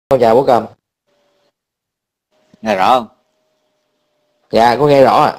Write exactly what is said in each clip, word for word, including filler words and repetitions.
Con chào bố Cầm. Nghe rõ không? Dạ có nghe rõ ạ.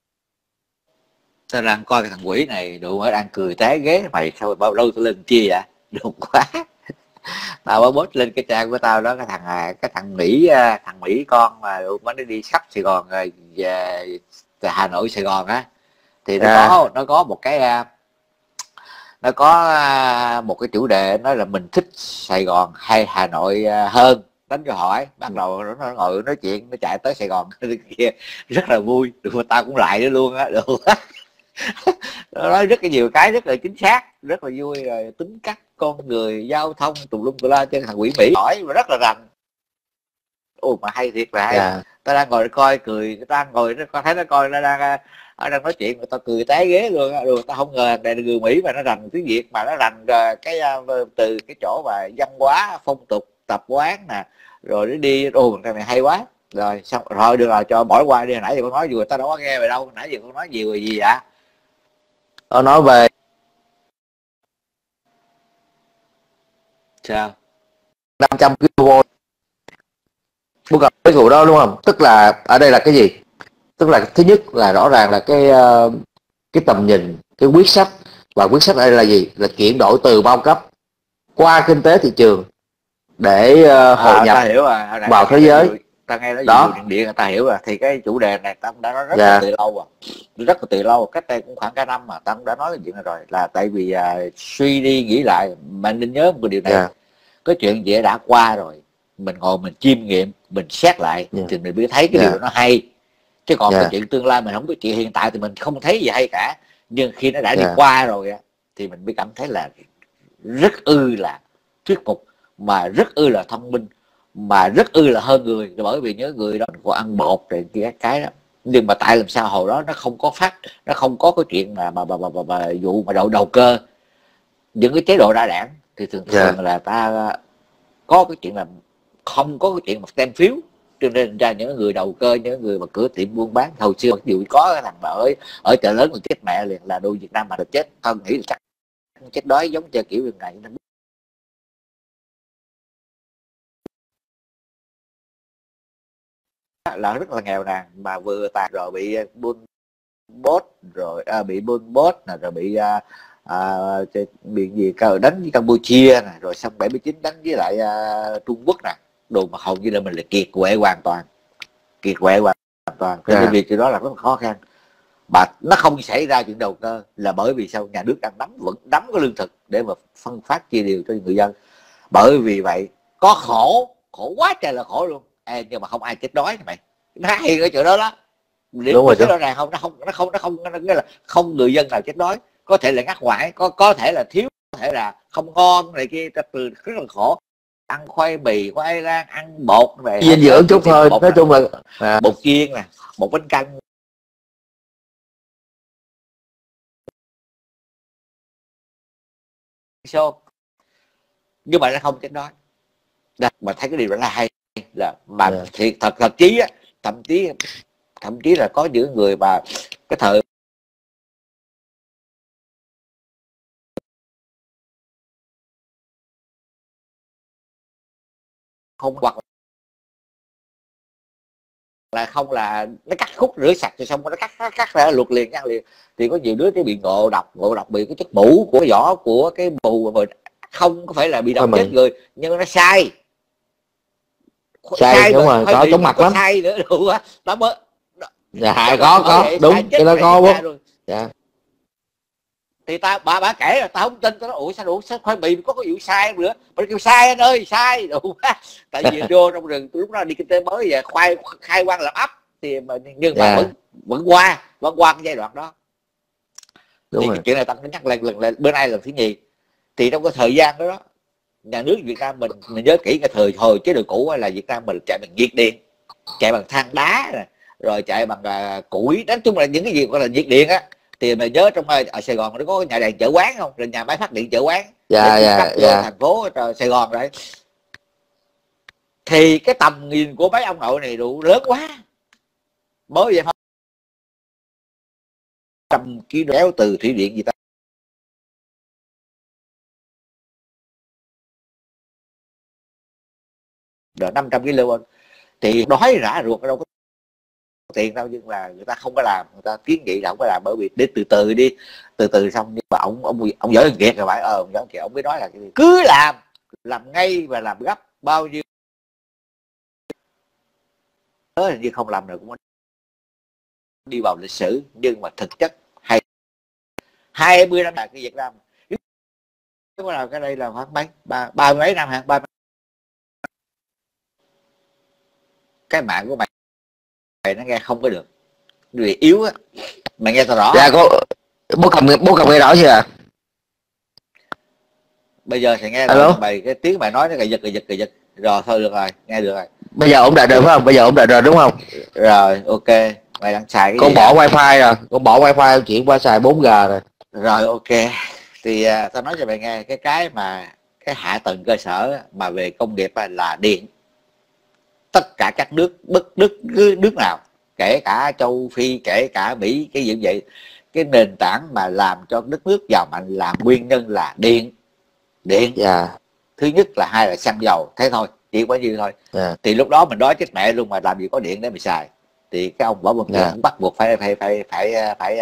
Tao đang coi cái thằng quỷ này đủ mới đang cười té ghế mày, sao bao lâu tao lên chia vậy? Được quá. Tao mới post lên cái trang của tao đó, cái thằng cái thằng Mỹ thằng Mỹ con mà nó đi khắp Sài Gòn rồi về Hà Nội Sài Gòn á, thì nó À. có nó có một cái nó có một cái chủ đề nói là mình thích Sài Gòn hay Hà Nội hơn. Đánh cho hỏi bắt đầu nó ngồi nói chuyện, nó chạy tới Sài Gòn kia rất là vui, được mà tao cũng lại nữa luôn á, được. Nó nói rất là nhiều cái rất là chính xác, rất là vui, rồi tính cách con người, giao thông tùm lum tùm la, trên thằng quỷ Mỹ hỏi mà rất là rành. Ôi mà hay thiệt là hay. Dạ. Tao đang ngồi coi cười, tao đang ngồi nó thấy nó coi nó đang nó đang nói chuyện, người ta cười té ghế luôn á. Rồi tao không ngờ này là người Mỹ mà nó rành tiếng Việt, mà nó rành cái từ cái chỗ mà văn hóa phong tục tập quán nè, rồi nó đi ồ cái này hay quá. Rồi xong rồi được rồi, cho bỏ qua đi. Nãy giờ con nói vừa tao đâu có nghe về đâu, nãy giờ con nói nhiều rồi gì vậy? Nó nói về sao năm trăm ki lô vôn. Bố Cầm cái vụ đó đúng không? Tức là ở đây là cái gì? Tức là thứ nhất là rõ ràng là cái uh, cái tầm nhìn, cái quyết sách, và quyết sách ở đây là gì? Là chuyển đổi từ bao cấp qua kinh tế thị trường để uh, hội à, nhập ta hiểu rồi. vào thế giới. Ta nghe nói Đó. nhiều điện điện ta hiểu rồi. Thì cái chủ đề này ta cũng đã nói rất Dạ. là từ lâu rồi, rất là từ lâu, cách đây cũng khoảng cả năm mà ta cũng đã nói cái chuyện này rồi. Là tại vì uh, suy đi nghĩ lại mình nên nhớ một điều này. Dạ. Cái chuyện gì đã qua rồi, mình ngồi mình chiêm nghiệm, mình xét lại, Dạ. thì mình mới thấy cái Dạ. điều đó nó hay. Chứ còn Dạ. cái chuyện tương lai mình không, có chuyện hiện tại thì mình không thấy gì hay cả. Nhưng khi nó đã đi Dạ. qua rồi thì mình mới cảm thấy là rất ư là thuyết phục, mà rất ư là thông minh, mà rất ư là hơn người. Bởi vì nhớ người đó có ăn bột rồi kia cái đó. Nhưng mà tại làm sao hồi đó nó không có phát, nó không có cái chuyện mà mà mà, mà, mà, mà vụ mà đầu đầu cơ những cái chế độ đa đảng, thì thường thường Dạ. là ta có cái chuyện là không có cái chuyện mà tem phiếu. Cho nên ra những người đầu cơ, những người mà cửa tiệm buôn bán hồi xưa, mặc dù có cái thằng mà ở ở chợ lớn mà chết mẹ liền là đôi Việt Nam mà được chết, không nghĩ là chắc chết đói giống như kiểu đường này. Là rất là nghèo nàn, mà vừa tàn rồi bị buôn bốt, rồi à, bị buôn bốt nè, rồi bị à, à, bị gì đánh với Campuchia nè, rồi xong bảy mươi chín đánh với lại à, Trung Quốc nè. Đồ mà hầu như là mình là kiệt quệ hoàn toàn, kiệt quệ hoàn toàn. Cho nên việc chuyện đó là rất là khó khăn. Mà nó không xảy ra chuyện đầu cơ là bởi vì sao? Nhà nước đang nắm vẫn nắm cái lương thực để mà phân phát chia đều cho người dân. Bởi vì vậy có khổ, khổ quá trời là khổ luôn. Ê, nhưng mà không ai chết đói mày, nó hay cái chỗ đó đó. Đúng rồi, rõ ràng không, nó không nó không nó không nó nghĩa là không người dân nào chết đói. Có thể là ngắt quãng, có có thể là thiếu, có thể là không ngon này kia, từ rất là khổ. Ăn khoai mì, khoai lang, ăn bột về dinh dưỡng chút thôi, nói chung là à. Bột chiên nè, bột bánh canh xô, nhưng mà nó không chết đói. Đó, mà thấy cái điều đó là hay, là mà yeah. Thiệt thật thậm chí á, thậm chí thậm chí là có những người mà cái thời không, hoặc là không là nó cắt khúc rửa sạch rồi xong nó cắt cắt, cắt ra luộc liền, ăn liền. Thì có nhiều đứa cái bị ngộ độc, ngộ độc bị cái chất mũ của vỏ của cái bù mà không có phải là bị độc chết người, nhưng nó sai sai, sai đúng rồi, có chóng mặt lắm, sai nữa đủ á đó mới. Dạ có có vậy, đúng cái đó có quá. Dạ. Thì ta bà bà kể là ta không tin, tao nói ủa sao đủ sao khoai mì có cái vụ sai nữa, bà kêu sai anh ơi sai đủ. Tại vì vô trong rừng lúc đó đi kinh tế mới và khoai khai quang làm ấp thì mà nhưng mà yeah. vẫn vẫn qua vẫn qua cái giai đoạn đó. Đúng thì rồi. Cái chuyện này ta nhắc lên lần lên bữa nay lần thứ nhì. Thì trong cái thời gian đó, đó nhà nước Việt Nam mình mình nhớ kỹ cái thời hồi chế độ cũ là Việt Nam mình chạy bằng nhiệt điện, chạy bằng than đá này, rồi chạy bằng uh, củi, nói chung là những cái gì gọi là nhiệt điện á. Thì mày nhớ trong ở Sài Gòn nó có nhà đèn chợ quán không, rồi nhà máy phát điện chợ quán, dạ dạ dạ thành phố Sài Gòn đấy. Thì cái tầm nhìn của mấy ông nội này đủ lớn quá, mới vậy không trăm ký kéo từ thủy điện gì ta rồi năm trăm ki lô vôn, thì đói rã ruột đâu có tiền đâu, nhưng là người ta không có làm, người ta kiến nghị là không có làm, bởi vì đến từ từ đi, từ từ xong. Nhưng mà ông ông ông giỏi kiệt rồi phải, ờ ông giỏi kiệt, ông mới nói là cái gì? Cứ làm làm ngay và làm gấp, bao nhiêu đó như không làm rồi cũng đi vào lịch sử. Nhưng mà thực chất hay hai mươi năm là cái Việt Nam cái nào cái đây là khoảng mấy ba ba mấy năm hả, ba cái mạng của mày mày nó nghe không có được vì yếu á, mày nghe tao rõ. Dạ có, bố cầm bố cầm nghe rõ chưa ạ? Bây giờ thì nghe Alo, mày cái tiếng mày nói nó gầy giật gầy giật gầy giật rồi, thôi được rồi, nghe được rồi. bây giờ ổn định rồi phải không? Bây giờ ổn định rồi đúng không? Rồi ok, mày đang xài cái Con gì bỏ hả? wifi rồi, con bỏ wifi chuyển qua xài bốn G rồi. Rồi ok, thì à, tao nói cho mày nghe cái cái mà cái hạ tầng cơ sở mà về công nghiệp là điện. Tất cả các nước bất nước nước nào, kể cả châu Phi, kể cả Mỹ, cái gì cũng vậy, cái nền tảng mà làm cho đất nước giàu mạnh là nguyên nhân là điện. Điện. Dạ. Thứ nhất là, hai là xăng dầu, thế thôi, chỉ có như thôi. Dạ. Thì lúc đó mình nói chết mẹ luôn, mà làm gì có điện để mình xài. Thì cái ông Võ Văn Kiệt Dạ. cũng bắt buộc phải phải phải phải phải phải,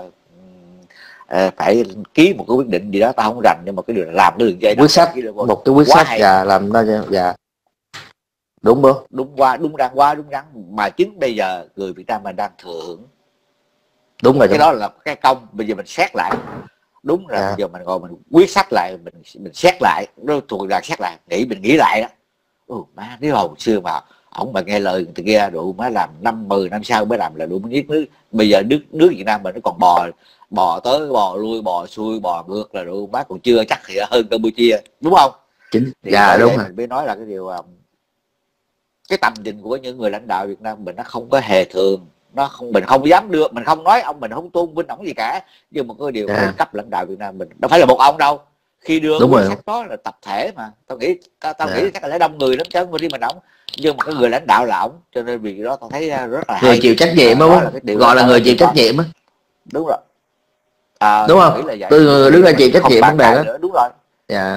phải, phải ký một cái quyết định gì đó, tao không rành, nhưng mà cái điều là làm cái đường dây Quyết sách, một cái quyết sách dạ làm nó dạ đúng bố, đúng qua đúng rắn, qua đúng rắn, mà chính bây giờ người Việt Nam mình đang thừa hưởng. đúng rồi. Cái đó là cái công. Bây giờ mình xét lại, đúng là dạ. bây giờ mình ngồi mình quyết sách lại, mình mình xét lại, nó thuộc là xét lại, nghĩ mình nghĩ lại đó. Ừ, má nếu hồi xưa mà ổng mà nghe lời người kia, đủ má làm năm mười năm sau mới làm là đủ giết nước. Bây giờ nước nước Việt Nam mình nó còn bò bò tới bò lui, bò xuôi bò ngược là đủ má, còn chưa chắc thì hơn Campuchia, đúng không? Chính Thì dạ đúng rồi. mình mới nói là cái điều cái tầm nhìn của những người lãnh đạo Việt Nam mình nó không có hề thường, nó không, mình không dám đưa, mình không nói ông, mình không tôn vinh ổng gì cả, nhưng mà cái điều dạ. cấp lãnh đạo Việt Nam mình đâu phải là một ông đâu, khi đưa đúng quyết rồi. sách đó là tập thể mà, tao nghĩ tao, tao dạ. nghĩ chắc là lẽ đông người lắm chứ không riêng mình ổng, nhưng mà cái người lãnh đạo là ổng, cho nên vì đó tao thấy rất là người hay. chịu trách nhiệm à, đó, là cái điều gọi là người chịu trách đó. nhiệm á. Đúng rồi. À, đúng tao không? nghĩ là vậy. Từ người đứng ra chịu trách nhiệm vấn đề đó. Nữa. Đúng rồi. dạ.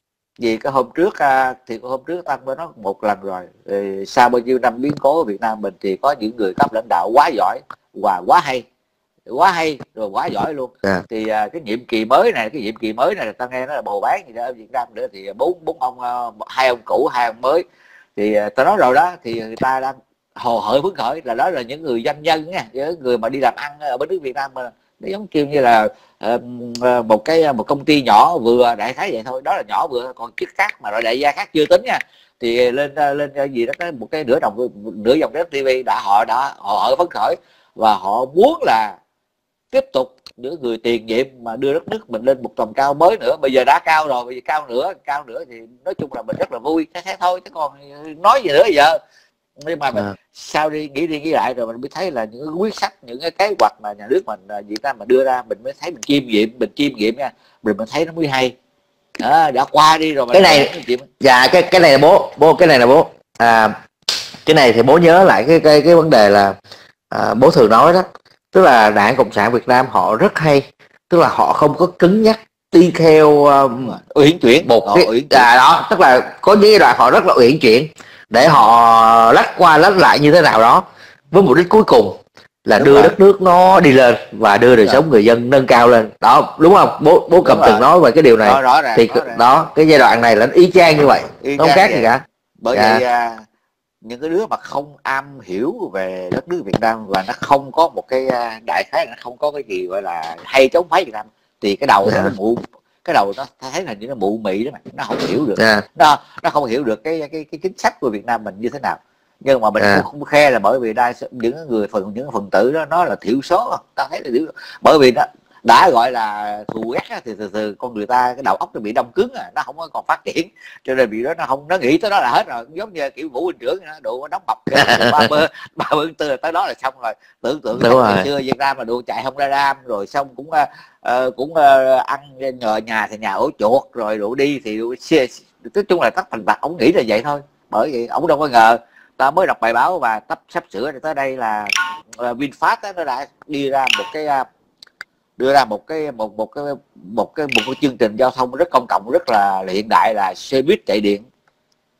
Vì cái hôm trước thì hôm trước tăng mới nói một lần rồi, thì sau bao nhiêu năm biến cố ở Việt Nam mình thì có những người cấp lãnh đạo quá giỏi và quá hay, quá hay rồi quá giỏi luôn. dạ. Thì uh, cái nhiệm kỳ mới này, cái nhiệm kỳ mới này ta nghe nó là bầu bán gì đó ở Việt Nam nữa, thì bốn bốn ông uh, hai ông cũ, hai ông mới, thì uh, ta nói rồi đó, thì người ta đang hồ hởi phấn khởi, là đó là những người doanh nhân nha, những người mà đi làm ăn ở bên nước Việt Nam mà nó giống kiểu như là uh, một cái một công ty nhỏ vừa, đại khái vậy thôi, đó là nhỏ vừa, còn chức khác mà loại đại gia khác chưa tính nha. Thì lên lên cái gì đó, cái một cái nửa đồng nửa dòng đất ti vi đã họ đã họ hởi phấn khởi, và họ muốn là tiếp tục những người tiền nhiệm mà đưa đất nước mình lên một tầm cao mới nữa. Bây giờ đã cao rồi, bây giờ cao nữa, cao nữa thì nói chung là mình rất là vui, thế thế thôi chứ còn nói gì nữa giờ. Nhưng mà mình à. sau đi nghĩ đi nghĩ lại rồi mình mới thấy là những cái quyết sách, những cái kế hoạch mà nhà nước mình Việt Nam mà đưa ra, mình mới thấy mình chiêm nghiệm, mình chiêm nghiệm nha, mình mới thấy nó mới hay. À, đã qua đi rồi mà cái này chuyện... dạ cái cái này là bố bố cái này là bố à, cái này thì bố nhớ lại cái cái cái vấn đề là à, bố thường nói đó, tức là Đảng Cộng sản Việt Nam họ rất hay, tức là họ không có cứng nhắc đi theo um, uyển chuyển một cái uyển à, đó, tức là có những giai đoạn họ rất là uyển chuyển để họ lách qua lách lại như thế nào đó, với mục đích cuối cùng là đúng đưa rồi. đất nước nó đi lên và đưa đời sống người dân nâng cao lên đó, đúng không? Bố bố cầm từng nói về cái điều này đó, rõ ràng, thì rõ ràng. đó cái giai đoạn này là y chang như vậy, y không khác gì cả. Bởi dạ. vậy à, những cái đứa mà không am hiểu về đất nước Việt Nam và nó không có một cái đại khái, nó không có cái gì gọi là hay chống phá Việt Nam, thì cái đầu dạ. nó mụ, cái đầu nó thấy là như nó mụ mị đó mà, nó không hiểu được. dạ. nó nó không hiểu được cái cái cái chính sách của Việt Nam mình như thế nào. Nhưng mà mình dạ. cũng không khe là bởi vì đa những người phần những phần tử đó nó là thiểu số, ta thấy là thiểu, bởi vì nó đã gọi là thù ghét thì từ từ con người ta cái đầu óc nó bị đông cứng, à nó không có còn phát triển, cho nên bị đó nó không, nó nghĩ tới đó là hết rồi, giống như kiểu Vũ Huynh Trưởng độ đóng bọc ba mươi ba mươi tư tới đó là xong rồi. Tưởng tượng ngày xưa Việt Nam là đồ chạy không ra ram, rồi xong cũng uh, cũng uh, ăn nhờ nhà thì nhà ổ chuột, rồi đủ đi thì đủ xe, nói chung là tất thành bạc. Ông nghĩ là vậy thôi, bởi vì ông đâu có ngờ. Ta mới đọc bài báo và tấp sắp sửa tới đây là uh, VinFast đó, nó đã đi ra một cái uh, đưa ra một cái một một cái một cái một cái chương trình giao thông rất công cộng, rất là hiện đại, là xe buýt chạy điện.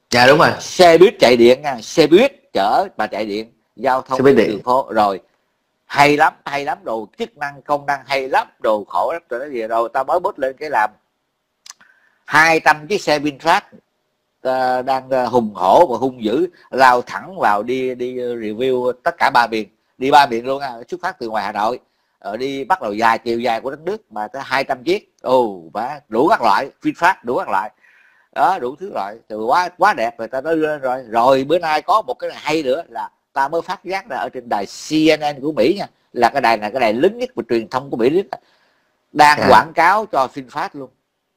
Dạ đúng rồi. Xe buýt chạy điện nha, xe buýt chở mà chạy điện, giao thông đường phố rồi. Hay lắm, hay lắm, đồ chức năng công năng hay lắm, đồ khổ lắm. Rồi nói gì rồi tao mới bút lên cái làm hai trăm chiếc xe VinFast uh, đang uh, hùng hổ và hung dữ lao thẳng vào đi đi review tất cả ba miền, đi ba miền luôn à, xuất phát từ ngoài Hà Nội rồi đi bắt đầu dài chiều dài của đất nước mà tới hai trăm chiếc. Ồ má, đủ các loại VinFast, đủ các loại đó, đủ thứ loại, từ quá quá đẹp rồi ta nói lên rồi. Rồi bữa nay có một cái này hay nữa là ta mới phát giác ra ở trên đài C N N của Mỹ nha, là cái đài này cái đài lớn nhất về truyền thông của Mỹ đang yeah. quảng cáo cho VinFast luôn.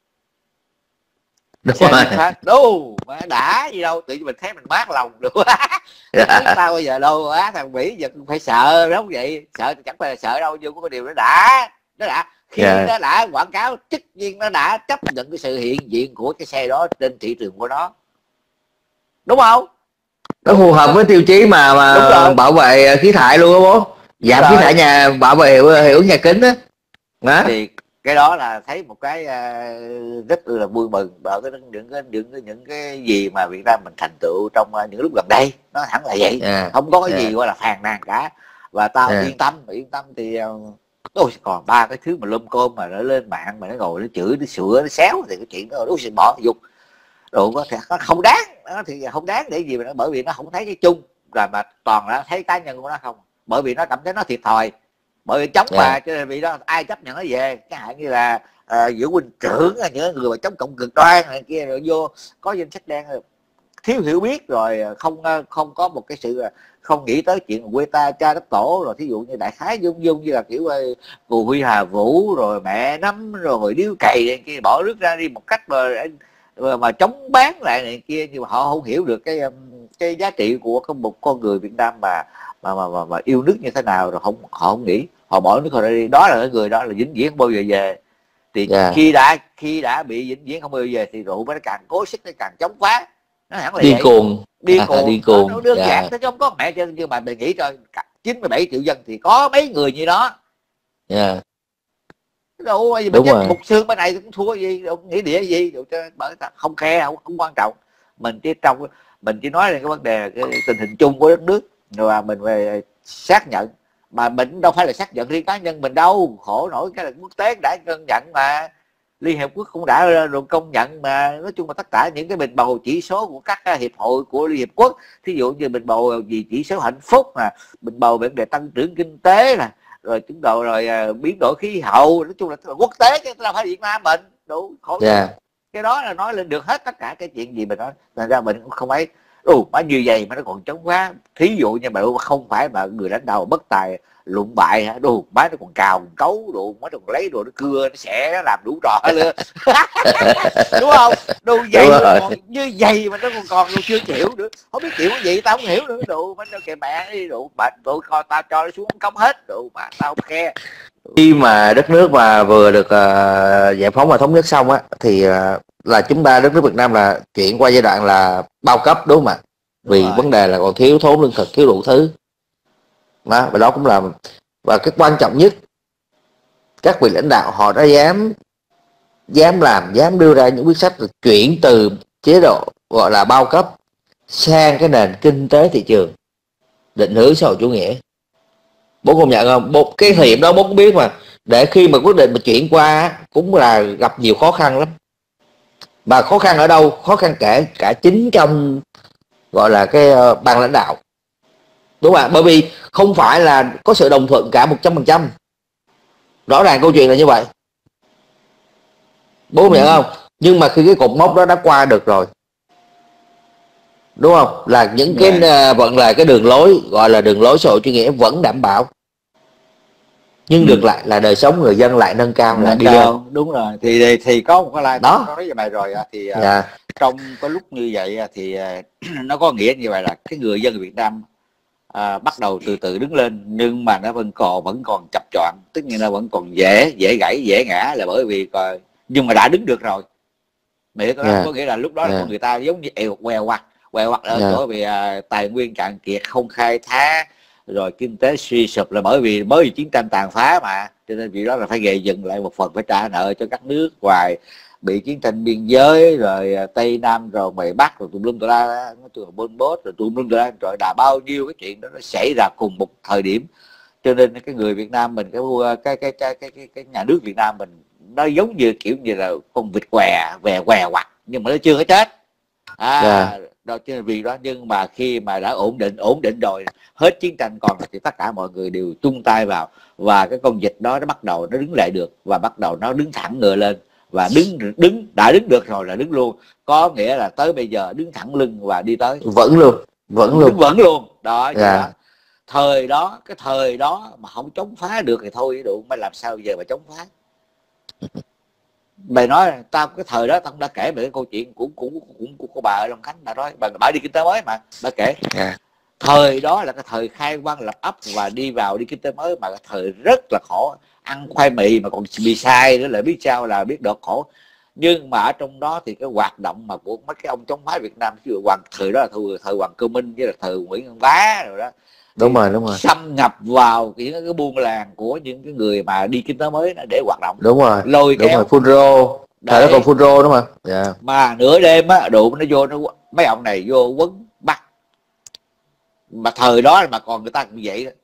Đúng xe VinFast đâu mà đã gì đâu, tự nhiên mình thấy mình mát lòng được quá. Yeah. Tao bây giờ đâu á, thằng Mỹ giờ cũng phải sợ đúng vậy, sợ chẳng phải là sợ đâu, nhưng có cái điều nó đã nó đã khi yeah. nó đã quảng cáo, tất nhiên nó đã chấp nhận cái sự hiện diện của cái xe đó trên thị trường của nó, đúng không? Nó phù hợp với tiêu chí mà mà bảo vệ khí thải luôn đó bố, giảm khí thải nhà, bảo vệ hiệu hiệu ứng nhà kính á đó. Thì cái đó là thấy một cái uh, rất là vui mừng bởi cái những cái những cái những cái gì mà Việt Nam mình thành tựu trong uh, những lúc gần đây, nó hẳn là vậy. Yeah. Không có cái yeah. gì gọi là phàn nàn cả, và tao yeah. yên tâm yên tâm thì uh, ôi, còn ba cái thứ mà lôm côm mà nó lên mạng mà nó ngồi nó chửi nó sửa nó xéo thì cái chuyện đó đúng sẽ bỏ dục đồ có thể nó không đáng, nó thì không đáng để gì mà nó, bởi vì nó không thấy cái chung rồi mà toàn là thấy cá nhân của nó không, bởi vì nó cảm thấy nó thiệt thòi, bởi vì chống yeah. mà cho nên vì đó ai chấp nhận nó về, cái hạn như là uh, giữa huynh trưởng những người mà chống cộng cực đoan này kia rồi vô có danh sách đen, thiếu hiểu biết rồi không không có một cái sự không nghĩ tới chuyện quê ta cha đất tổ, rồi thí dụ như đại khái dung dung như là kiểu Cù Huy Hà Vũ rồi mẹ nắm rồi điếu cày này kia bỏ nước ra đi một cách mà mà chống bán lại này kia, nhưng mà họ không hiểu được cái cái giá trị của một con người Việt Nam mà mà mà, mà, mà yêu nước như thế nào, rồi không họ không nghĩ, họ bỏ nước ra đi, đó là cái người đó là vĩnh viễn không bao giờ về. Thì yeah. khi đã khi đã bị vĩnh viễn không bao giờ về thì rượu nó càng cố sức, nó càng chống phá, nó hẳn là đi vậy. cuồng đi à, cuồng đi cuồng nó đơn yeah. giản, nó không có mẹ cho, nhưng mà mình nghĩ cho chín mươi bảy triệu dân thì có mấy người như đó. Yeah. Đâu bây giờ một xương bên này cũng thua gì, đâu nghĩ địa gì, đâu bởi không khe, không, không quan trọng, mình chỉ trong mình chỉ nói là cái vấn đề cái tình hình chung của đất nước, và mình về xác nhận, mà mình đâu phải là xác nhận riêng cá nhân mình đâu, khổ nổi cái là quốc tế đã công nhận mà, Liên Hiệp Quốc cũng đã rồi công nhận mà. Nói chung là tất cả những cái bình bầu chỉ số của các hiệp hội của Liên Hiệp Quốc, thí dụ như bình bầu gì chỉ số hạnh phúc nè, bình bầu vấn đề tăng trưởng kinh tế nè, rồi chúng đầu rồi uh, biến đổi khí hậu, nói chung là quốc tế chứ là phải Việt Nam mình đủ khổ. Yeah. Cái đó là nói lên được hết tất cả cái chuyện gì mình nói, thành ra mình cũng không ấy ồ má như vậy mà nó còn chống phá. Thí dụ như mà không phải mà người lãnh đạo bất tài luận bại hả, đồ má nó còn cào còn cấu đồ, má nó còn lấy đồ nó cưa nó sẽ nó làm đủ trò luôn. Đúng không? Đồ vậy còn như vậy mà nó còn còn đồ chưa chịu nữa, không biết chịu cái gì tao không hiểu nữa. Đồ má nó kìa mẹ đi đồ mà tụi coi tao cho nó xuống cống hết đồ mà tao không khe. Khi mà đất nước mà vừa được uh, giải phóng và thống nhất xong á thì uh, là chúng ta, đất nước Việt Nam là chuyển qua giai đoạn là bao cấp, đúng không ạ? Vì đúng vấn đề là còn thiếu thốn lương thực, thiếu đủ thứ đó, và đó cũng là, và cái quan trọng nhất, các vị lãnh đạo họ đã dám dám làm, dám đưa ra những quyết sách chuyển từ chế độ gọi là bao cấp sang cái nền kinh tế thị trường định hướng xã hội chủ nghĩa. Bố công nhận không? Một cái thời điểm đó bố cũng biết mà, để khi mà quyết định mà chuyển qua cũng là gặp nhiều khó khăn lắm. Mà khó khăn ở đâu? Khó khăn cả cả chính trong gọi là cái uh, ban lãnh đạo, đúng không ạ? Bởi vì không phải là có sự đồng thuận cả một trăm phần trăm. Rõ ràng câu chuyện là như vậy, bố công nhận không? Nhưng mà khi cái cột mốc đó đã qua được rồi, đúng không? Là những cái uh, vẫn là cái đường lối gọi là đường lối xã hội chủ nghĩa vẫn đảm bảo, nhưng được lại là đời sống người dân lại nâng cao, lại đi lên. Đúng rồi. Thì thì, thì có một cái like đó nói về bài rồi thì yeah. uh, trong cái lúc như vậy thì uh, nó có nghĩa như vậy là cái người dân Việt Nam uh, bắt đầu từ từ đứng lên, nhưng mà nó vẫn còn vẫn còn chập choạng, tức như nó vẫn còn dễ dễ gãy dễ ngã, là bởi vì uh, nhưng mà đã đứng được rồi. Mỹ có, yeah. có nghĩa là lúc đó yeah. là con người ta giống như eo queo quặt queo quặt ở yeah. chỗ vì uh, tài nguyên cạn kiệt, không khai thác, rồi kinh tế suy sụp, là bởi vì mới vì chiến tranh tàn phá mà, cho nên vì đó là phải gây dừng lại một phần, phải trả nợ cho các nước ngoài, bị chiến tranh biên giới rồi Tây Nam rồi ngoài Bắc rồi tùm lum tùm la, nó từ Pol Pot rồi tùm lum tùm la, rồi đã bao nhiêu cái chuyện đó nó xảy ra cùng một thời điểm. Cho nên cái người Việt Nam mình, cái cái cái cái cái cái, cái nhà nước Việt Nam mình nó giống như kiểu như là con vịt què què què quặt, nhưng mà nó chưa có chết. À, yeah. Đó chứ vì đó, nhưng mà khi mà đã ổn định ổn định rồi, hết chiến tranh còn thì tất cả mọi người đều chung tay vào, và cái con vịt đó nó bắt đầu nó đứng lại được, và bắt đầu nó đứng thẳng người lên, và đứng đứng đã đứng được rồi là đứng luôn, có nghĩa là tới bây giờ đứng thẳng lưng và đi tới vẫn luôn vẫn luôn đứng vẫn luôn đó. Yeah. Đó. Thời đó cái thời đó mà không chống phá được thì thôi đủ, mà làm sao giờ mà chống phá. Mày nói tao cái thời đó tao đã kể về cái câu chuyện của của của, của, của bà ở Long Khánh, bà nói bà, bà đi kinh tế mới mà bà kể. Yeah. Thời đó là cái thời khai quang lập ấp và đi vào đi kinh tế mới, mà cái thời rất là khổ, ăn khoai mì mà còn bị sai nữa là biết sao, là biết đợt khổ. Nhưng mà ở trong đó thì cái hoạt động mà của mấy cái ông chống phá Việt Nam, ví dụ hoàng thời đó là thời, thời Hoàng Cơ Minh với là thời Nguyễn Văn Bá rồi đó, đúng rồi đúng rồi, xâm nhập vào những cái buôn làng của những cái người mà đi kinh tế mới để hoạt động. Đúng rồi, lôi đúng kéo rồi, phun rô, thời đó còn phun rô đúng không? Yeah. Mà nửa đêm á đủ nó vô, nó mấy ông này vô quấn bắt, mà thời đó mà còn người ta cũng vậy đó.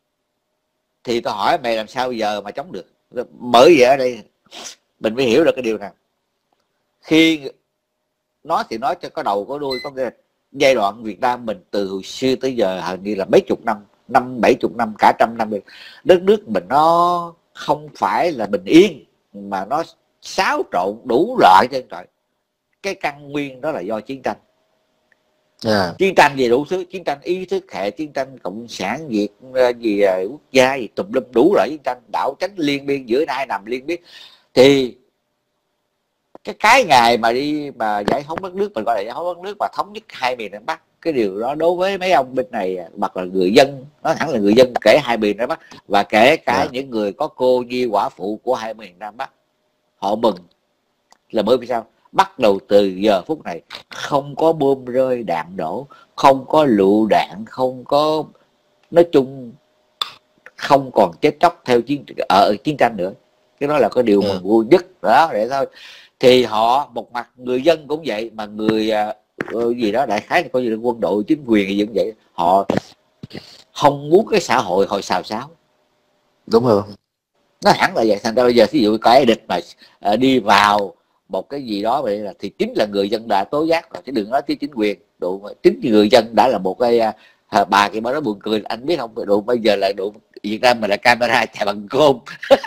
Thì tôi hỏi mày làm sao giờ mà chống được? Bởi vậy ở đây mình mới hiểu được cái điều này. Khi nói thì nói cho có đầu có đuôi, có cái giai đoạn Việt Nam mình từ hồi xưa tới giờ hình như là mấy chục năm, năm bảy chục năm, cả trăm năm, đất nước mình nó không phải là bình yên, mà nó xáo trộn đủ loại trên trời. Cái căn nguyên đó là do chiến tranh. Yeah. Chiến tranh gì đủ thứ, chiến tranh ý thức hệ, chiến tranh cộng sản Việt gì quốc gia gì tùm lum đủ loại chiến tranh, đảo tránh liên biên giữa hai nằm liên biên. Thì cái cái ngày mà đi mà giải phóng đất nước, mình gọi là giải phóng đất nước và thống nhất hai miền Nam Bắc, cái điều đó đối với mấy ông bên này hoặc là người dân, nói thẳng là người dân kể hai miền Nam Bắc, và kể cả yeah. những người có cô nhi quả phụ của hai miền Nam Bắc, họ mừng là bởi vì sao? Bắt đầu từ giờ phút này không có bom rơi đạn đổ, không có lựu đạn, không có, nói chung không còn chết chóc theo chiến ở chiến tranh nữa. Cái đó là cái điều yeah. mà vui nhất đó, để thôi. Thì họ một mặt người dân cũng vậy, mà người uh, gì đó đại khái là coi như là quân đội chính quyền gì cũng vậy, họ không muốn cái xã hội hồi xào xáo. Đúng rồi, nó hẳn là vậy. Thành ra bây giờ ví dụ cái địch mà uh, đi vào một cái gì đó vậy là thì chính là người dân đã tố giác rồi, chứ đừng nói cái chính quyền. Đủ chính người dân đã là một cái uh, bà kia bà nói buồn cười, anh biết không, đủ bây giờ là đủ Việt Nam mà là camera chạy bằng cơm.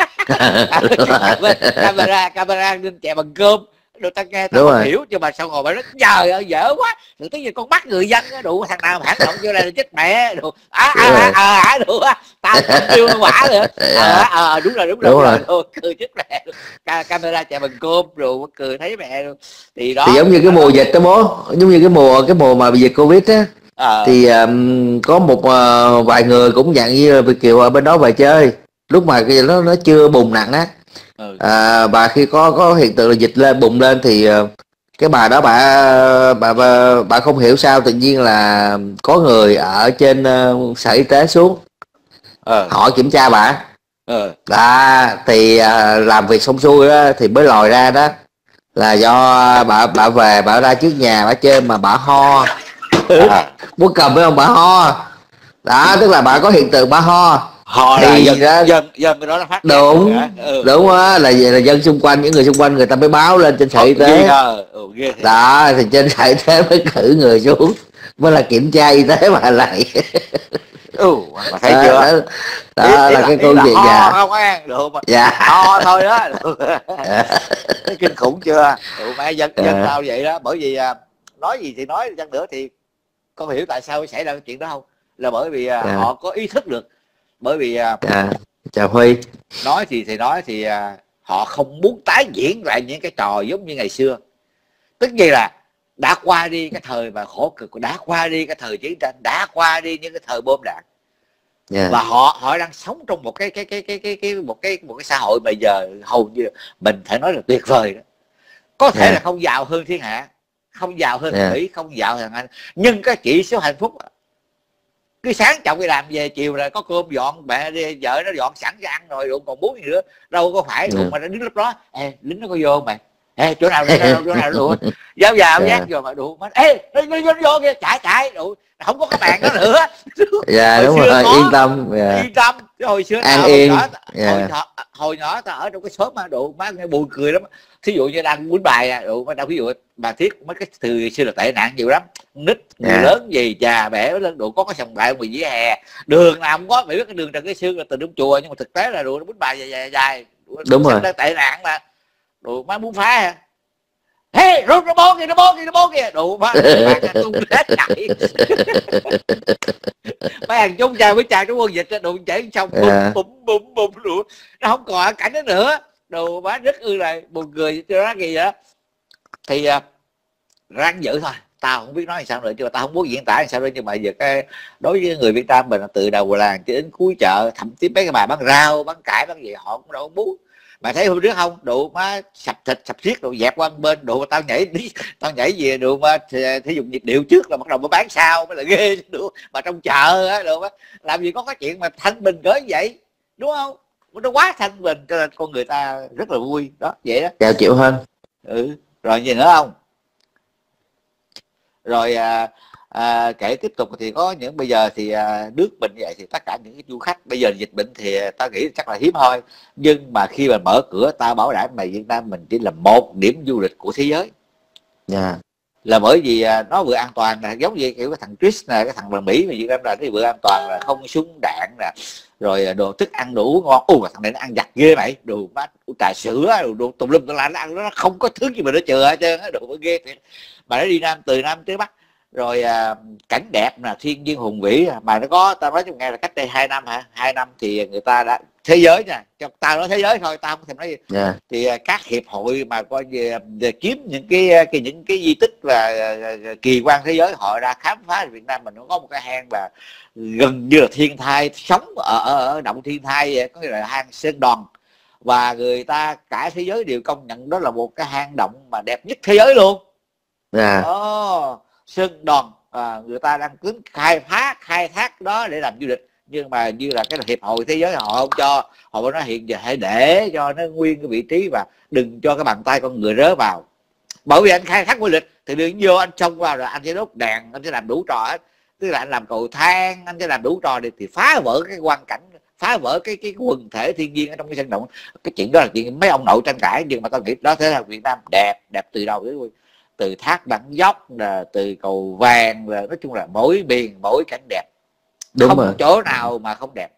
camera camera nên chạy bằng cơm, được ta nghe ta không rồi. Hiểu, nhưng mà sao ngồi mà nó trời ơi dở quá, rồi cái gì con bắt người dân á, đủ thằng nào mà hãng động vô đây là chết mẹ, đủ á á á á đủ á, tao không kêu nó quả nữa. Ờ ờ đúng rồi đúng rồi, đúng rồi. Rồi cười chết mẹ, camera chạy bằng cơm rồi cười thấy mẹ luôn. Thì đó thì giống như cái mùa dịch đó bố, giống như cái mùa cái mùa mà bị dịch Covid á. À. Thì um, có một uh, vài người cũng dạng như là Việt kiều ở bên đó về chơi, lúc mà cái nó nó chưa bùng nặng á. Ừ. À, bà khi có có hiện tượng là dịch lên bùng lên thì uh, cái bà đó bà, bà bà bà không hiểu sao tự nhiên là có người ở trên uh, sở y tế xuống. Ừ. Họ kiểm tra bà. Ừ. Đó, thì uh, làm việc xong xuôi đó, thì mới lòi ra đó là do bà bà về bà ra trước nhà bà chơi mà bà ho. À. Muốn cầm với ông bà ho đó, tức là bà có hiện tượng bà ho. Họ thì là dân, ra, dân dân cái đó nó phát đúng ừ. Đúng á, là, là dân xung quanh, những người xung quanh người ta mới báo lên trên sở y tế. Ừ, đó thì trên sở y tế mới cử người xuống, mới là kiểm tra y tế mà lại. Ừ, mà thấy chưa đó, đó, đó là, là cái câu chuyện dạ không ăn được mà dạ. Ho thôi đó. Thấy kinh khủng chưa? Tụi mẹ dân dân à. Tao vậy đó, bởi vì nói gì thì nói chăng nữa thì con hiểu tại sao xảy ra cái chuyện đó không? Là bởi vì à. họ có ý thức được, bởi vì à, chào Huy, nói thì thì nói thì à, họ không muốn tái diễn lại những cái trò giống như ngày xưa. Tức như là đã qua đi cái thời mà khổ cực, đã qua đi cái thời chiến tranh, đã qua đi những cái thời bom đạn. Yeah. Và họ họ đang sống trong một cái cái cái cái cái cái một cái một cái xã hội bây giờ hầu như mình phải nói là tuyệt vời đó. Có thể yeah. là không giàu hơn thiên hạ, không giàu hơn yeah. Mỹ, không giàu hơn Anh, nhưng cái chỉ số hạnh phúc cứ sáng chồng đi làm về chiều là có cơm dọn, mẹ đi vợ nó dọn sẵn cho ăn rồi, còn muốn gì nữa đâu có phải. Yeah. Mà nó đứng lúc đó ê lính nó có vô mày Ê, chỗ nào nữa, chỗ nào nữa, dám vào Dạ. dám vô mà đủ mắt, ê nó vô, vô kia chạy chạy đủ, không có cái bàn đó nữa. Dạ Hồi đúng xưa rồi, có, yên tâm. Dạ. yên tâm. Chứ hồi xưa An nào yên. hồi nhỏ, Dạ. hồi, nhỏ, hồi nhỏ ta ở trong cái xóm mà đủ má nghe buồn cười lắm. Thí dụ như đang quýnh bài à, đủ má đâu, ví dụ bà Thiết mấy cái từ xưa là tệ nạn nhiều lắm, nít người Dạ. lớn gì già bẻ lên đủ có cái sòng bài ngoài vỉa hè, đường nào không có, mày biết cái đường Trần Cái Sương là từ đúng chùa, nhưng mà thực tế là đủ nó quýnh bài dài dài dài, Đúng rồi. tệ nạn mà đủ má muốn phá à. Hey, rút nó bố kìa, nó bố kìa, nó bố kìa, đủ má bạn tung hết chạy. Mấy thằng chúng chào với chào trong quân dịch đủ chảy xong bùm Yeah. bùm bùm bùm đủ, nó không còn cảnh đó nữa, đồ má rất ư lại buồn cười cho nó gì đó. Thì uh, ráng giữ thôi, tao không biết nói làm sao nữa, chứ mà tao không muốn diễn tả làm sao nữa. Nhưng mà giờ cái đối với người Việt Nam mình từ đầu làng cho đến cuối chợ, thậm chí mấy cái bà bán rau bán cải bán gì họ cũng đâu muốn. Mà thấy hôm trước không, đủ má sập thịt sập xiết đồ dẹp qua bên, đủ tao nhảy đi, tao nhảy về đủ má thể dục nhịp điệu trước là bắt đầu mới bán sau mới là ghê đủ. Mà trong chợ á đủ má làm gì có cái chuyện mà thanh bình cỡ vậy, đúng không? Nó quá thanh bình cho nên con người ta rất là vui đó, vậy đó. Chào Triệu Hân. Ừ, rồi gì nữa không? Rồi à, à, kể tiếp tục thì có những bây giờ thì à, nước mình vậy thì tất cả những cái du khách bây giờ dịch bệnh thì ta nghĩ chắc là hiếm thôi, nhưng mà khi mà mở cửa ta bảo đảm mà Việt Nam mình chỉ là một điểm du lịch của thế giới. Dạ. Là bởi vì à, nó vừa an toàn nè, giống như kiểu cái thằng Chris nè, cái thằng bằng Mỹ mà Việt Nam là cái vừa an toàn là không súng đạn nè, rồi đồ thức ăn đồ uống ngon. Ủa thằng này nó ăn giặt ghê mày, đồ mát trà sữa đồ, đồ tùm lum tùm la, nó ăn nó không có thứ gì mà nó chừa hết trơn á, đồ ghê thiệt. Mà nó đi Nam từ Nam tới Bắc, rồi à, cảnh đẹp nè, thiên nhiên hùng vĩ. Mà nó có, tao nói cho nghe là cách đây hai năm hả, hai năm thì người ta đã, thế giới nha, cho tao nói thế giới thôi, tao không thèm nói gì. Yeah. Thì à, các hiệp hội mà coi về, về kiếm những cái, cái những cái di tích và à, kỳ quan thế giới, họ đã khám phá Việt Nam mình nó có một cái hang và gần như là thiên thai sống ở, ở, ở động thiên thai vậy, có nghĩa là hang Sơn Đoòng. Và người ta cả thế giới đều công nhận đó là một cái hang động mà đẹp nhất thế giới luôn. Dạ. Oh, Sơn Đoòng, à, người ta đang tính khai phá khai thác đó để làm du lịch, nhưng mà như là cái hiệp hội thế giới họ không cho, họ nói hiện giờ hãy để cho nó nguyên cái vị trí và đừng cho cái bàn tay con người rớ vào. Bởi vì anh khai thác du lịch thì đừng vô anh xông vào rồi anh sẽ đốt đèn, anh sẽ làm đủ trò hết, tức là anh làm cầu thang, anh sẽ làm đủ trò để thì phá vỡ cái quang cảnh, phá vỡ cái cái quần thể thiên nhiên ở trong cái sân động. Cái chuyện đó là chuyện mấy ông nội tranh cãi, nhưng mà tao nghĩ đó thế là Việt Nam đẹp, đẹp từ đầu đến cuối, từ thác Bản Dốc là từ cầu Vàng, là nói chung là mỗi miền mỗi cảnh đẹp. Đúng không rồi. chỗ nào mà không đẹp.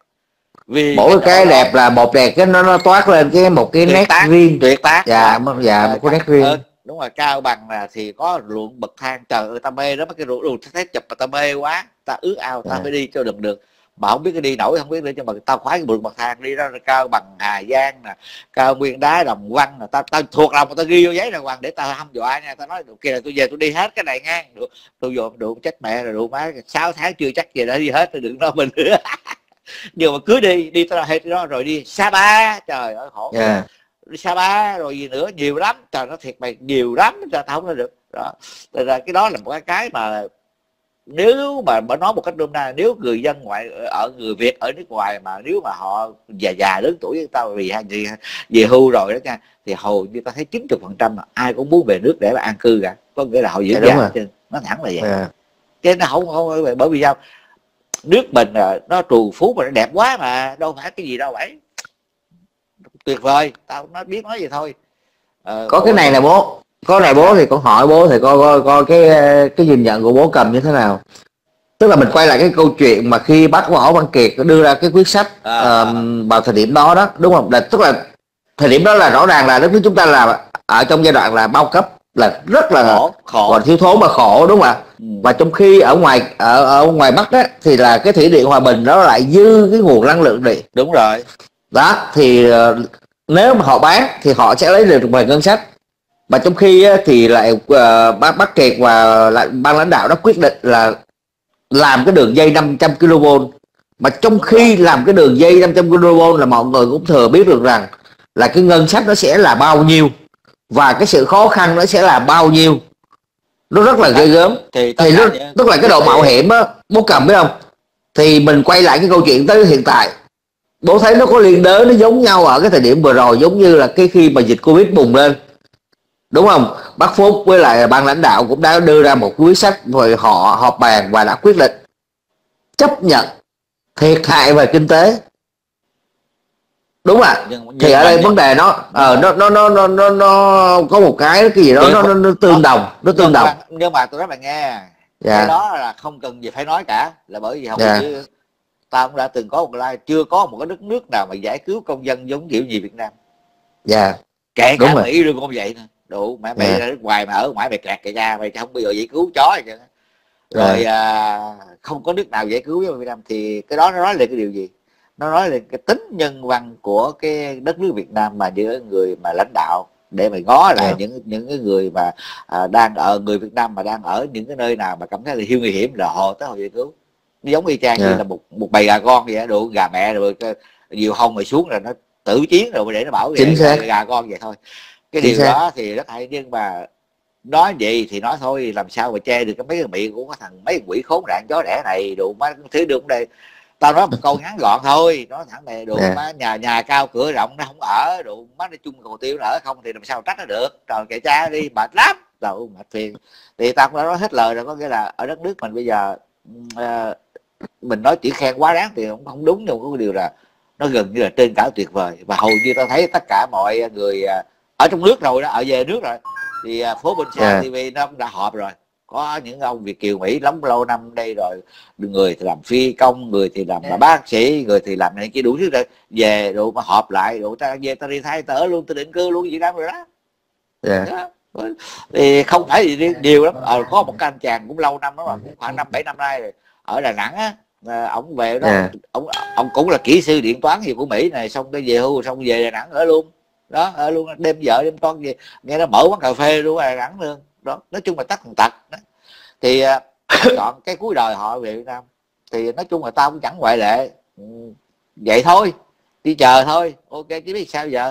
Vì Mỗi cái, cái đẹp đó, là một đẹp, cái nó nó toát lên cái một cái nét tác, riêng. tuyệt tác. Dạ, dạ, dạ một cái nét riêng. Ờ, đúng rồi, Cao Bằng là thì có ruộng bậc thang, trời ơi ta mê đó, mấy cái ruộng ruộng thấy chụp mà ta mê quá, ta ước ao ta dạ. phải đi cho được được, mà không biết cái đi nổi không biết nữa, nhưng mà tao khoái cái ruộng bậc thang đi đó. Cao Bằng, Hà Giang nè, Cao Nguyên Đá, Đồng Văn nè, tao tao thuộc lòng mà tao ghi vô giấy là Hoàng để tao hăm dọa nha. Tao nói kia là tôi về tôi đi hết cái này ngang được, tôi vô đủ chết mẹ rồi, đủ má sáu tháng chưa chắc gì đã đi hết rồi, đừng nói mình nữa. Nhưng mà cứ đi đi tao hết đó, rồi đi Sapa, trời ơi khổ. Yeah. Đi Sapa rồi gì nữa, nhiều lắm, trời nó thiệt mày nhiều lắm, tao không nói được đó. Tại ra cái đó là một cái cái mà nếu mà bà nói một cách nôm na, nếu người dân ngoại ở người Việt ở nước ngoài mà nếu mà họ già già lớn tuổi với tao vì gì về hưu rồi đó nha, thì hầu như ta thấy chín mươi phần trăm ai cũng muốn về nước để mà an cư cả, có nghĩa là họ giữ già chứ, nó thẳng là vậy. Yeah. Cái nó không không bởi vì sao, nước mình nó trù phú mà nó đẹp quá mà, đâu phải cái gì đâu vậy, tuyệt vời, tao nó biết nói gì thôi. Ờ, có cái này là bố, có này bố thì con hỏi bố thì coi coi coi cái cái nhìn nhận của bố cầm như thế nào. Tức là mình quay lại cái câu chuyện mà khi bác Võ Văn Kiệt đưa ra cái quyết sách à, uh, vào thời điểm đó đó, đúng không? Là tức là thời điểm đó là rõ ràng là đất nước chúng ta là ở trong giai đoạn là bao cấp, là rất là khổ, khổ. Còn thiếu thốn mà khổ, đúng không ạ? Ừ. Và trong khi ở ngoài ở, ở ngoài Bắc đó thì là cái thủy điện Hòa Bình nó lại dư cái nguồn năng lượng điện. Đúng rồi. Đó thì uh, nếu mà họ bán thì họ sẽ lấy được về ngân sách. Mà trong khi thì lại uh, bác Bắc Kiệt và lại ban lãnh đạo đã quyết định là làm cái đường dây năm trăm ki lô vôn. Mà trong khi làm cái đường dây năm trăm ki lô vôn là mọi người cũng thừa biết được rằng là cái ngân sách nó sẽ là bao nhiêu và cái sự khó khăn nó sẽ là bao nhiêu, nó rất là ghê gớm. Thì, thì nó, tức là cái độ mạo hiểm á, bố cầm biết không? Thì mình quay lại cái câu chuyện tới hiện tại, bố thấy nó có liên đới, nó giống nhau ở cái thời điểm vừa rồi, giống như là cái khi mà dịch Covid bùng lên. đúng không? Bác Phúc với lại ban lãnh đạo cũng đã đưa ra một quyết sách rồi họ họp bàn và đã quyết định chấp nhận thiệt hại về kinh tế, đúng ạ. À? Thì ở đây vấn đề nó ờ nó nó nó nó nó nó có một cái cái gì đó nó, nó, nó tương đồng, nó tương đồng. Nhưng mà tôi nói bạn nghe, dạ. Cái đó là không cần gì phải nói cả, là bởi vì không dạ. Chứ ta cũng đã từng có một lai chưa có một cái đất nước nào mà giải cứu công dân giống kiểu gì Việt Nam. Dạ. Kể cả Mỹ luôn cũng vậy nè. Đủ mẹ Mỹ ra nước ngoài mà ở ngoài mày kẹt kẹt ra mày không bao giờ giải cứu chó vậy. Rồi dạ. À, không có nước nào giải cứu với Việt Nam, thì cái đó nó nói lên cái điều gì? Nó nói lên cái tính nhân văn của cái đất nước Việt Nam mà những người mà lãnh đạo để mà ngó lại yeah. những những cái người mà à, đang ở người Việt Nam mà đang ở những cái nơi nào mà cảm thấy là hiu nguy hiểm là họ tới họ giải cứu. Nó giống y chang yeah. như là một một bầy gà con vậy, đủ gà mẹ rồi nhiều hông rồi xuống rồi nó tử chiến rồi để nó bảo vệ gà, gà con vậy thôi. Cái Chính điều xác. Đó thì rất hay, nhưng mà nói gì thì nói thôi, làm sao mà che được cái mấy cái miệng của cái thằng mấy quỷ khốn nạn chó đẻ này. Đủ má thứ được đây. Tao nói một câu ngắn gọn thôi, nói thẳng này, đủ yeah. má nhà nhà cao cửa rộng nó không ở, đủ má nói chung hồ tiêu nó ở không thì làm sao trách nó được. Trời kệ cha đi, mệt lắm, đâu mệt phiền. Thì tao cũng đã nói hết lời rồi, có nghĩa là ở đất nước mình bây giờ uh, mình nói chỉ khen quá đáng thì cũng không đúng, nhưng có điều là nó gần như là trên cả tuyệt vời. Và hầu như tao thấy tất cả mọi người uh, ở trong nước rồi đó, ở về nước rồi, thì uh, phố Bình Sa yeah. ti vi nó cũng đã họp rồi. Có những ông Việt kiều Mỹ lắm lâu năm đây rồi, người thì làm phi công, người thì làm là bác sĩ, người thì làm này kia đủ thứ rồi, về rồi mà họp lại rồi ta về ta đi thay tớ luôn, ta định cư luôn Việt Nam rồi đó. Yeah. Đó. Thì không phải gì nhiều lắm. Ờ, có một cái anh chàng cũng lâu năm đó, mà cũng khoảng năm bảy năm nay rồi, ở Đà Nẵng á, ông về đó, yeah. ông ông cũng là kỹ sư điện toán gì của Mỹ này, xong cái về hưu xong về Đà Nẵng ở luôn đó, ở luôn, đêm vợ đêm con về nghe nó mở quán cà phê luôn ở Đà Nẵng luôn đó. Nói chung là tắt thằng tật đó. Thì chọn cái cuối đời họ về Việt Nam, thì nói chung là tao cũng chẳng ngoại lệ. Vậy thôi, đi chờ thôi, ok chứ biết sao giờ.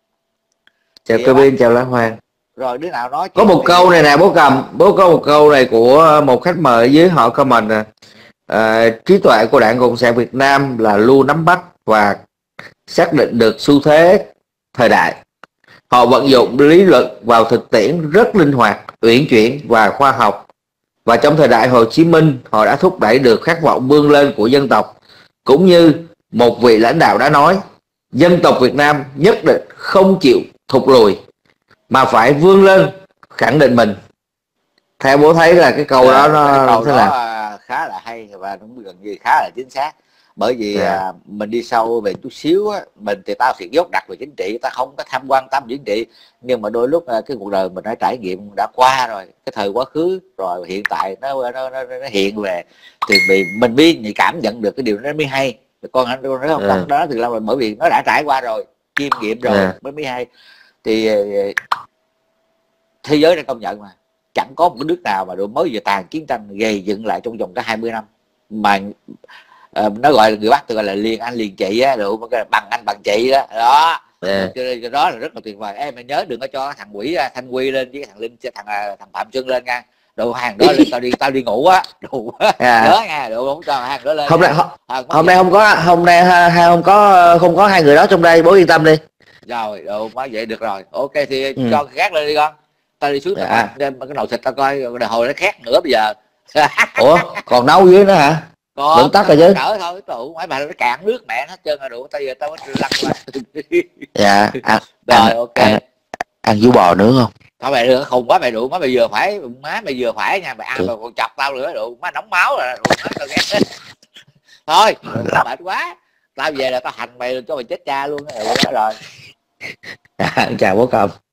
Chào Kevin, chào Lan Hoàng. Rồi đứa nào nói có một câu này nè bố Cầm, bố có một câu này của một khách mời dưới họ comment nè. À, trí tuệ của Đảng Cộng sản Việt Nam là luôn nắm bắt và xác định được xu thế thời đại. Họ vận dụng lý luận vào thực tiễn rất linh hoạt, uyển chuyển và khoa học. Và trong thời đại Hồ Chí Minh, họ đã thúc đẩy được khát vọng vươn lên của dân tộc. Cũng như một vị lãnh đạo đã nói, dân tộc Việt Nam nhất định không chịu thụt lùi, mà phải vươn lên, khẳng định mình. Theo bố thấy là cái câu đó nó câu đó là khá là hay và cũng gần như khá là chính xác. Bởi vì yeah. à, mình đi sâu về chút xíu á, mình thì tao thiệt dốt đặt về chính trị, ta không có tham quan tâm chính trị, nhưng mà đôi lúc à, cái cuộc đời mình đã trải nghiệm đã qua rồi, cái thời quá khứ rồi hiện tại nó nó, nó, nó hiện về, thì vì mình biết nhạy cảm nhận được cái điều đó mới hay. Con anh nói không yeah. đó thì lâu rồi, bởi vì nó đã trải qua rồi, chiêm nghiệm rồi yeah. mới mới hay. Thì thế giới đã công nhận mà chẳng có một cái nước nào mà rồi mới vừa tàn chiến tranh gây dựng lại trong vòng cả hai mươi năm mà uh, nó gọi là người Bắc tôi gọi là liền anh liền chị á, rồi bằng anh bằng chị đó đó. Yeah. Cho nên đó là rất là tuyệt vời. Em mày nhớ đừng có cho thằng Quỷ Thanh Quy lên với thằng Linh thằng thằng Phạm Xuân lên nha, đồ hàng đó lên tao đi tao đi ngủ á, đủ nhớ nha, đủ không cho hàng đó lên. Hôm nay hôm, hôm nay không có hôm nay hai không có không có hai người đó trong đây, bố yên tâm đi. Rồi đồ má vậy được rồi, ok thì ừ. cho khác lên đi con, tao đi xuống tao dạ. đem cái nồi thịt tao coi hồi nó khác nữa bây giờ. Ủa còn nấu dưới nữa hả? Còn vẫn tắt rồi chứ. Đỡ thôi tụ mấy bà nó cạn nước mẹ hết trơn rồi, đủ tao giờ tao có lăn qua. Dạ ăn, rồi ăn, ok ăn, ăn vú bò nữa không? Thôi mày đừng khùng quá mày, đủ má mày vừa phải, má mày vừa phải nha, mày ăn mà còn chọc tao nữa, đủ má nóng máu rồi, đủ má tao ghét. Thôi mệt quá, tao về là tao hành mày cho mày chết cha luôn rồi. À, chào bố Cầm.